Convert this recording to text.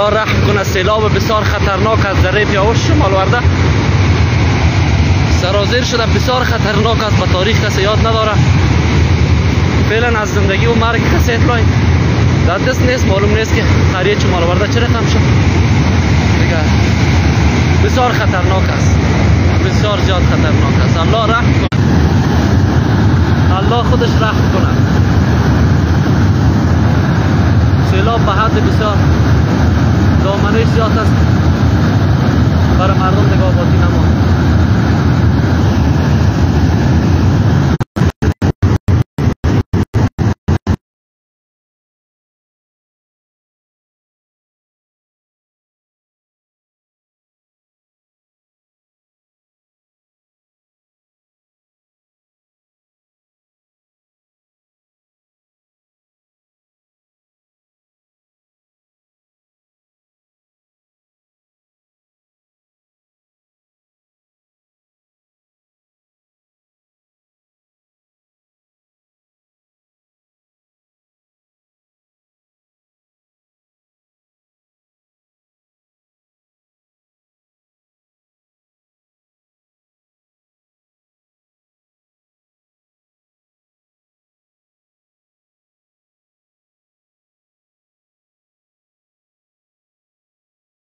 الله رحم کنه. سیلاب بسیار خطرناک از دره پیاوش شمال ورده سرازیر شده، بسیار خطرناک است. به تاریخ کسی یاد نداره. فعلا از زندگی و مرگ کسی اطلاعی در دست نیست. معلوم نیست که قریه شمال ورده چه رقم شد دیگه. بسیار خطرناک است، بسیار زیاد خطرناک است. الله رحم کنه، الله خودش رحم کنه. سیلاب به حد بسیار دامنش زیاد است، برای مردم دیگه آبادی نماند.